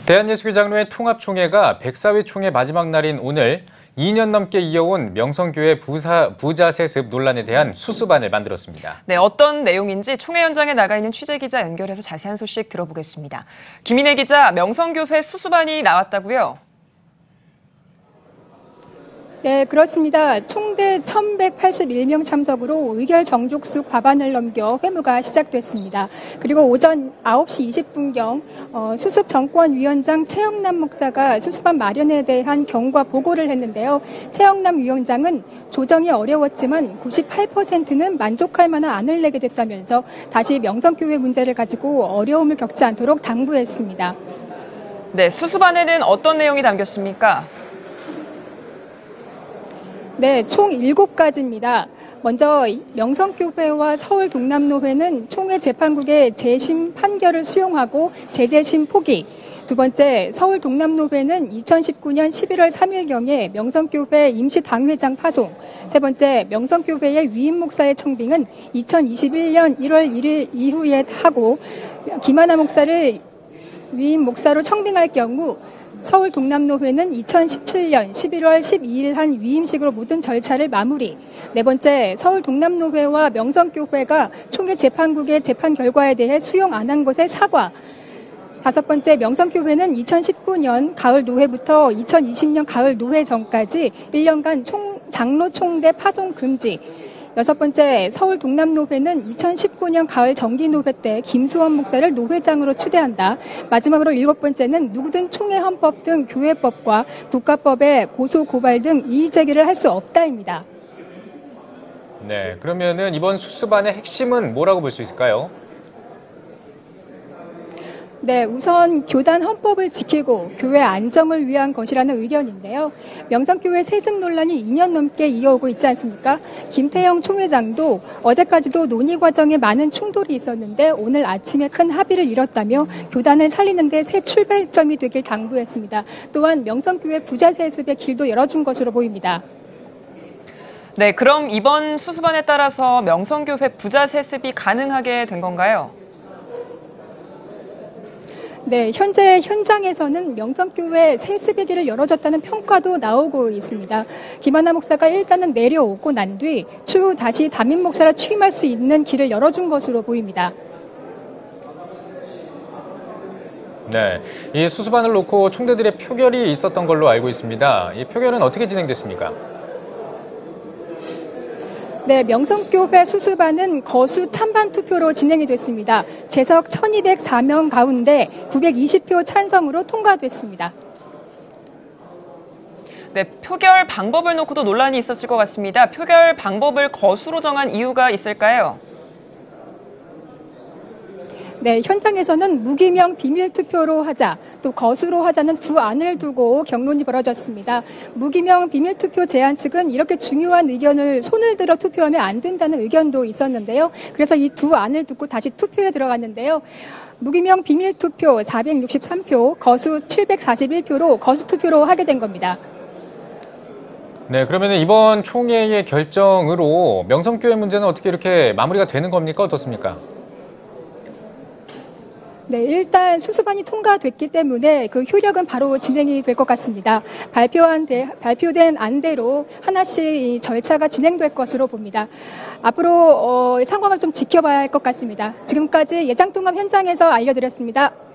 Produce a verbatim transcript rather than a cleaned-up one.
대한예수교장로회 통합총회가 백사 회 총회 마지막 날인 오늘 이 년 넘게 이어온 명성교회 부사, 부자 세습 논란에 대한 수습안을 만들었습니다. 네, 어떤 내용인지 총회 현장에 나가 있는 취재기자 연결해서 자세한 소식 들어보겠습니다. 김인혜 기자, 명성교회 수습안이 나왔다고요? 네, 그렇습니다. 총대 천백팔십일 명 참석으로 의결 정족수 과반을 넘겨 회무가 시작됐습니다. 그리고 오전 아홉 시 이십 분경 어, 수습정권위원장 최영남 목사가 수습안 마련에 대한 경과 보고를 했는데요. 최영남 위원장은 조정이 어려웠지만 구십팔 퍼센트는 만족할 만한 안을 내게 됐다면서 다시 명성교회 문제를 가지고 어려움을 겪지 않도록 당부했습니다. 네, 수습안에는 어떤 내용이 담겼습니까? 네, 총 일곱 가지입니다. 먼저 명성교회와 서울동남노회는 총회 재판국의 재심 판결을 수용하고 재재심 포기. 두 번째, 서울동남노회는 이천십구 년 십일월 삼일경에 명성교회 임시당회장 파송. 세 번째, 명성교회의 위임 목사의 청빙은 이천이십일 년 일월 일일 이후에 하고 김하나 목사를 위임 목사로 청빙할 경우 서울동남노회는 이천십칠 년 십일월 십이일 한 위임식으로 모든 절차를 마무리. 네 번째, 서울동남노회와 명성교회가 총회 재판국의 재판 결과에 대해 수용 안 한 것에 사과. 다섯 번째, 명성교회는 이천십구 년 가을 노회부터 이천이십 년 가을 노회 전까지 일 년간 총, 장로 총대 파송 금지. 여섯 번째, 서울동남노회는 이천십구 년 가을 정기노회 때 김수원 목사를 노회장으로 추대한다. 마지막으로 일곱 번째는 누구든 총회 헌법 등 교회법과 국가법에 고소, 고발 등 이의 제기를 할 수 없다입니다. 네, 그러면은 이번 수습안의 핵심은 뭐라고 볼 수 있을까요? 네, 우선 교단 헌법을 지키고 교회 안정을 위한 것이라는 의견인데요. 명성교회 세습 논란이 이 년 넘게 이어오고 있지 않습니까? 김태형 총회장도 어제까지도 논의 과정에 많은 충돌이 있었는데 오늘 아침에 큰 합의를 이뤘다며 교단을 살리는 데 새 출발점이 되길 당부했습니다. 또한 명성교회 부자 세습의 길도 열어준 것으로 보입니다. 네, 그럼 이번 수습안에 따라서 명성교회 부자 세습이 가능하게 된 건가요? 네, 현재 현장에서는 명성교회 세습의 길을 열어줬다는 평가도 나오고 있습니다. 김하나 목사가 일단은 내려오고 난 뒤 추후 다시 담임 목사라 취임할 수 있는 길을 열어준 것으로 보입니다. 네, 이 수습안을 놓고 총대들의 표결이 있었던 걸로 알고 있습니다. 이 표결은 어떻게 진행됐습니까? 네, 명성교회 수습안은 거수 찬반 투표로 진행이 됐습니다. 재석 천이백사 명 가운데 구백이십 표 찬성으로 통과됐습니다. 네, 표결 방법을 놓고도 논란이 있었을 것 같습니다. 표결 방법을 거수로 정한 이유가 있을까요? 네, 현장에서는 무기명 비밀투표로 하자, 또 거수로 하자는 두 안을 두고 격론이 벌어졌습니다. 무기명 비밀투표 제안 측은 이렇게 중요한 의견을 손을 들어 투표하면 안 된다는 의견도 있었는데요. 그래서 이 두 안을 두고 다시 투표에 들어갔는데요. 무기명 비밀투표 사백육십삼 표, 거수 칠백사십일 표로 거수투표로 하게 된 겁니다. 네, 그러면 이번 총회의 결정으로 명성교회 문제는 어떻게 이렇게 마무리가 되는 겁니까? 어떻습니까? 네, 일단 수습안이 통과됐기 때문에 그 효력은 바로 진행이 될 것 같습니다. 발표한 대, 발표된 안대로 하나씩 이 절차가 진행될 것으로 봅니다. 앞으로 어, 상황을 좀 지켜봐야 할 것 같습니다. 지금까지 예장통합 현장에서 알려드렸습니다.